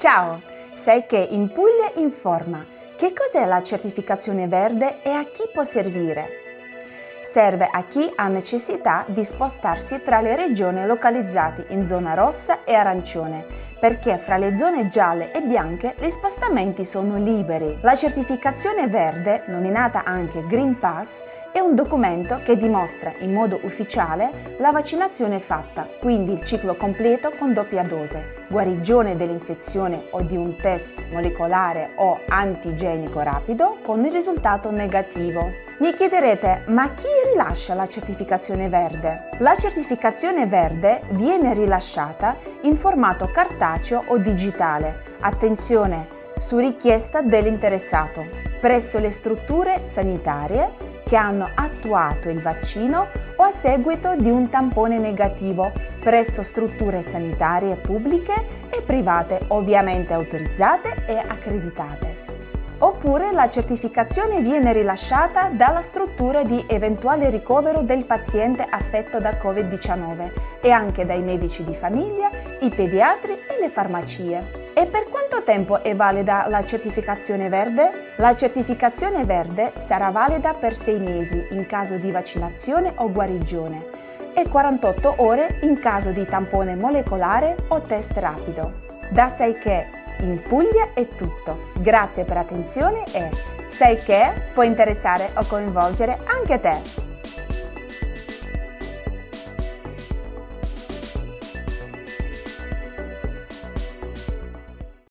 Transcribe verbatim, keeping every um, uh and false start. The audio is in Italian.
Ciao! Sai che in Puglia informa che cos'è la certificazione verde e a chi può servire? Serve a chi ha necessità di spostarsi tra le regioni localizzate in zona rossa e arancione, perché fra le zone gialle e bianche gli spostamenti sono liberi. La certificazione verde, nominata anche Green Pass, è un documento che dimostra in modo ufficiale la vaccinazione fatta, quindi il ciclo completo con doppia dose, guarigione dell'infezione o di un test molecolare o antigenico rapido con il risultato negativo. Mi chiederete, ma chi rilascia la certificazione verde? La certificazione verde viene rilasciata in formato cartaceo o digitale, attenzione, su richiesta dell'interessato, presso le strutture sanitarie che hanno attuato il vaccino o a seguito di un tampone negativo presso strutture sanitarie pubbliche e private ovviamente autorizzate e accreditate. Oppure la certificazione viene rilasciata dalla struttura di eventuale ricovero del paziente affetto da Covid diciannove e anche dai medici di famiglia, i pediatri e le farmacie. E per quanto tempo è valida la certificazione verde? La certificazione verde sarà valida per sei mesi in caso di vaccinazione o guarigione e quarantotto ore in caso di tampone molecolare o test rapido. Da sai che in Puglia è tutto. Grazie per l'attenzione e sai che può interessare o coinvolgere anche te.